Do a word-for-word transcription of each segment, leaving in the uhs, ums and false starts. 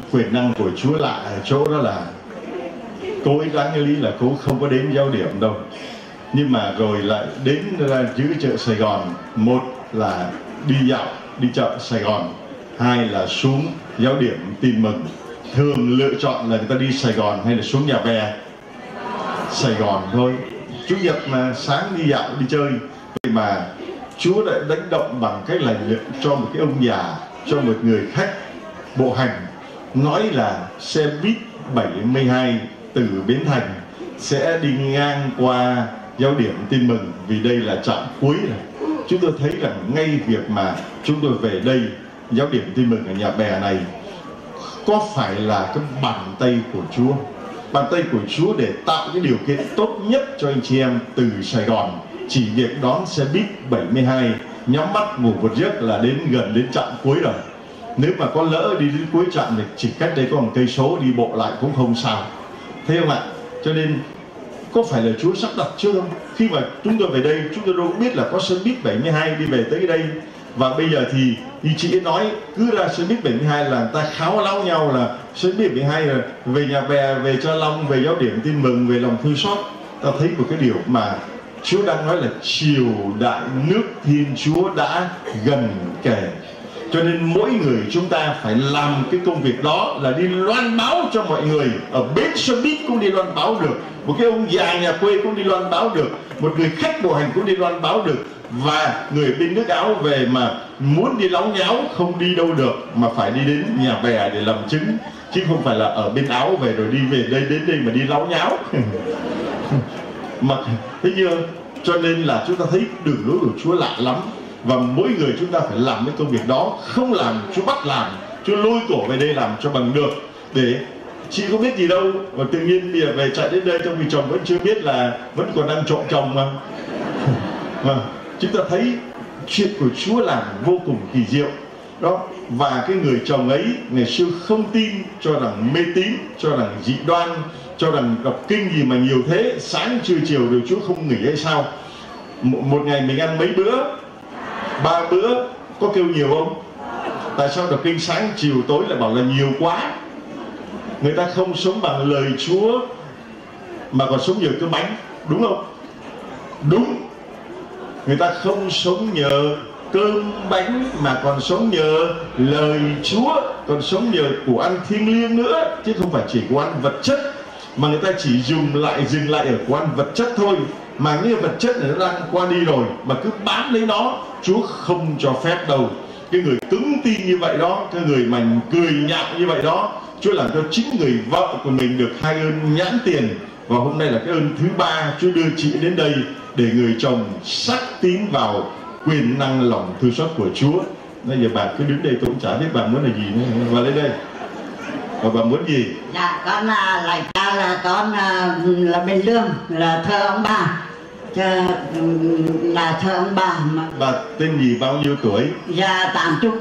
quyền năng của Chúa lạ ở chỗ đó là cô ấy đáng lý là cô không có đến giáo điểm đâu, nhưng mà rồi lại đến ra dưới chợ Sài Gòn. Một là đi dạo đi chợ Sài Gòn, hai là xuống giáo điểm Tin Mừng. Thường lựa chọn là người ta đi Sài Gòn hay là xuống Nhà Bè? Sài Gòn thôi. Chủ nhật mà sáng đi dạo đi chơi. Vậy mà Chúa đã đánh động bằng cách là cho một cái ông già, cho một người khách bộ hành, nói là xe buýt bảy mươi hai từ Bến Thành sẽ đi ngang qua giáo điểm Tin Mừng, vì đây là trạm cuối rồi. Chúng tôi thấy rằng ngay việc mà chúng tôi về đây giáo điểm Tin Mừng ở Nhà Bè này có phải là cái bàn tay của Chúa, bàn tay của Chúa để tạo cái điều kiện tốt nhất cho anh chị em từ Sài Gòn chỉ việc đón xe buýt bảy mươi hai, nhắm mắt ngủ một giấc là đến gần đến trạm cuối rồi. Nếu mà có lỡ đi đến cuối trạm thì chỉ cách đây có một cây số, đi bộ lại cũng không sao, thấy không ạ? Cho nên có phải là Chúa sắp đặt chưa không? Khi mà chúng tôi về đây, chúng tôi đâu biết là có xe buýt bảy mươi hai đi về tới đây. Và bây giờ thì như chị ấy nói, cứ ra xe buýt bảy mươi hai là người ta kháo láo nhau là xe buýt bảy mươi hai là về Nhà Bè, về Cha Long, về giáo điểm Tin Mừng, về lòng thương xót. Ta thấy một cái điều mà Chúa đang nói là triều đại nước Thiên Chúa đã gần kề. Cho nên mỗi người chúng ta phải làm cái công việc đó là đi loan báo cho mọi người. Ở bến xe buýt cũng đi loan báo được, một cái ông già nhà quê cũng đi loan báo được, một người khách bộ hành cũng đi loan báo được. Và người bên nước Áo về mà muốn đi láo nháo không đi đâu được, mà phải đi đến Nhà Bè để làm chứng, chứ không phải là ở bên Áo về rồi đi về đây đến đây mà đi láo nháo. Mà thấy chưa? Cho nên là chúng ta thấy đường lối của Chúa lạ lắm. Và mỗi người chúng ta phải làm cái công việc đó. Không làm Chúa bắt làm, Chúa lôi cổ về đây làm cho bằng được. Để chị không biết gì đâu, và tự nhiên bây giờ về chạy đến đây trong vì chồng vẫn chưa biết là vẫn còn đang trộm chồng mà. Mà chúng ta thấy chuyện của Chúa làm vô cùng kỳ diệu đó. Và cái người chồng ấy ngày xưa không tin, cho rằng mê tín, cho rằng dị đoan, cho rằng đọc kinh gì mà nhiều thế, sáng trưa chiều đều Chúa không nghỉ hay sao? Một, một ngày mình ăn mấy bữa? Ba bữa, có kêu nhiều không? Tại sao đọc kinh sáng chiều tối lại bảo là nhiều quá? Người ta không sống bằng lời Chúa mà còn sống nhờ cơm bánh, đúng không? Đúng. Người ta không sống nhờ cơm bánh mà còn sống nhờ lời Chúa, còn sống nhờ của ăn thiêng liêng nữa, chứ không phải chỉ của ăn vật chất. Mà người ta chỉ dùng lại dừng lại ở của ăn vật chất thôi, mà cái vật chất này nó đang qua đi rồi mà cứ bám lấy nó, Chúa không cho phép đâu. Cái người cứng tin như vậy đó, cái người mà cười nhạo như vậy đó, Chúa làm cho chính người vợ của mình được hai ơn nhãn tiền. Và hôm nay là cái ơn thứ ba, Chúa đưa chị đến đây để người chồng xác tín vào quyền năng lòng thương xót của Chúa. Bây giờ bà cứ đứng đây, tôi cũng chả biết bà muốn là gì nữa. Bà lên đây. Và bà muốn gì? Dạ con là lại ca là con là, là Bình Lương, là thơ ông bà. Chờ, là thơ ông bà mà. Bà tên gì, bao nhiêu tuổi? Dạ tám chục.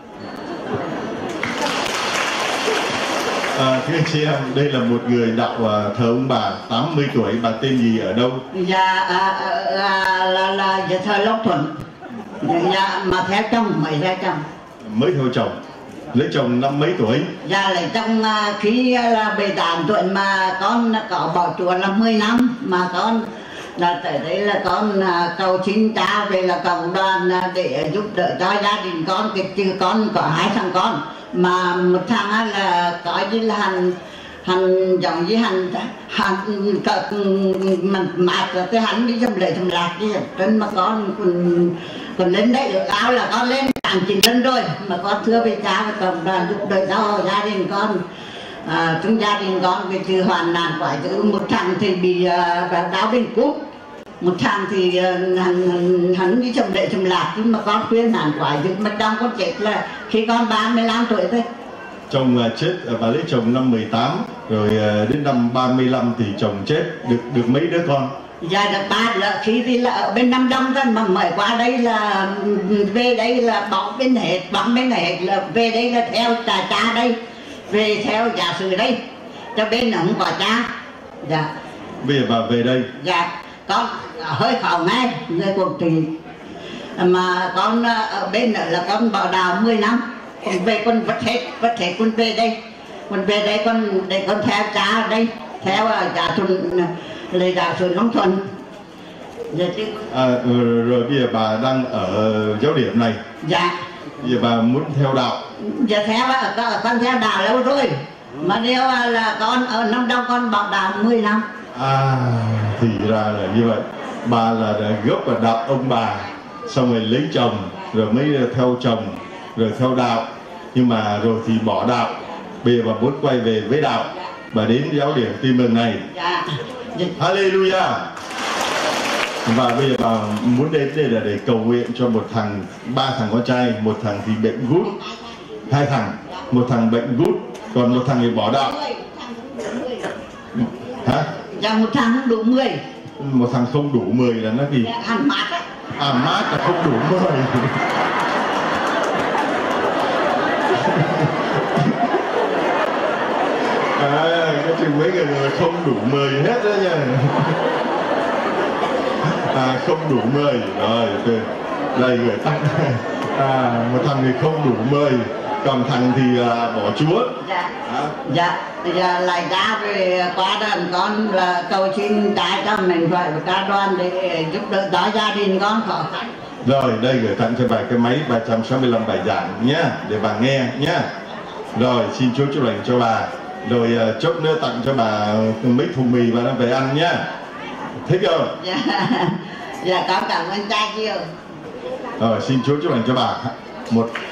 À, thưa chị em, đây là một người đạo uh, thờ ông bà tám mươi tuổi. Bà tên gì, ở đâu? Dạ à, à, là là dạ, thờ Long Thuận. Dạ mà theo chồng, mới theo chồng. Mới theo chồng. Lấy chồng năm mấy tuổi? Dạ lấy chồng khi là bảy tám tuổi mà con có bỏ chùa là mười năm. Mà con là tới đây là con cầu xin cha về là cộng đoàn để giúp đỡ cho gia đình con. Cái chứ con có hai thằng con, mà một thằng là coi như là hành hành giống như hành hành cợt mà mạt rồi tới hắn đi trong lệ trong lạc đi. Trên mà con còn còn lên đây được áo là con lên tặng chín lần rồi, mà con thưa với cha và cộng đoàn giúp đỡ cho gia đình con. À, trong gia đình con cái sự hoàn nạn quả chứ một thằng thì bị uh, đau bên cút, một thằng thì uh, hắn, hắn đi trong lệ trong lạc, nhưng mà con khuyên nạn quả chứ mà trong con chết là khi con ba mươi lăm tuổi thôi. Chồng uh, chết, uh, bà lấy chồng năm mười tám rồi uh, đến năm ba mươi lăm thì chồng chết, được được mấy đứa con? Dạ được ba đứa, khi thì là ở bên Nam Đông thôi, mà mới qua đây là về đây là bỏ bên hết, bỏ bên hết là về đây là theo cha cha đây, về theo giả sử đây, cho bên không có cha. Dạ. Bây giờ bà về đây? Dạ, con hơi khó ngay, người cuộc thì mà con ở bên nữa là con bảo đào mười năm, còn về con vất hết, vất hết con về đây. con về đây con để con theo cha đây theo cha Thuận lời đạo Thuận Long Thuận. Dạ chứ. À, rồi bây giờ bà đang ở giáo điểm này. Dạ. Bây giờ bà muốn theo đạo. Dạ theo con theo đạo lâu rồi. Mà nếu là con ở năm đâu con bảo đạo mười năm. À thì ra là như vậy. Bà là gốc và đạo ông bà, xong rồi lấy chồng rồi mới theo chồng rồi theo đạo, nhưng mà rồi thì bỏ đạo. Bây giờ bà muốn quay về với đạo, bà đến giáo điểm Tin Mừng này. Dạ. Hallelujah. Và bây giờ bà muốn đến đây là để cầu nguyện cho một thằng, ba thằng con trai, một thằng thì bệnh gút, hai thằng, một thằng bệnh gút, còn một thằng thì bỏ đạo. Hả? Dạ một thằng không đủ mười. Một thằng không đủ mười là nó gì? Ăn mát á. À mát là không đủ mười. À, cái chừng mấy người là không đủ mười hết đó nha. À, không đủ mười. Rồi, đây người tặng. À, một thằng thì không đủ mười, còn thằng thì uh, bỏ Chúa. Dạ. À. Dạ. Dạ lại ra về qua đoàn con là cầu xin trái cho mình phải ca đoàn để giúp đỡ đỡ gia đình con khó khăn. Rồi, đây gửi tặng cho bà cái máy ba trăm sáu mươi lăm bài giảng nhé, để bà nghe nhé. Rồi, xin Chúa chúc lành cho bà. Rồi uh, chốc nữa tặng cho bà mấy thùng mì và nó về ăn nhé. Thích không? Dạ, dạ con cảm ơn cha nhiều. Rồi, xin Chúa chúc lành cho bà. Một